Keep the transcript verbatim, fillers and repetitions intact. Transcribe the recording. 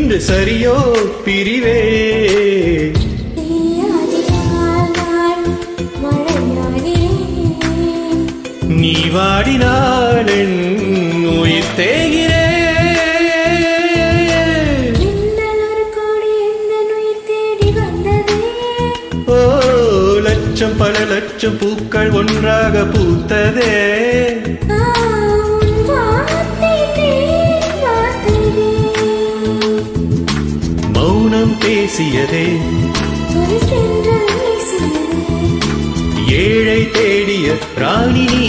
இன்று சரியோ பிரிவே நீ வாடினால் என் உயிர் தேகிறே ஓ லட்சம் பல லட்சம் பூக்கள் ஒன்றாக பூத்ததே மௌனம் பேசியதே ஏழை தேடிய ராணி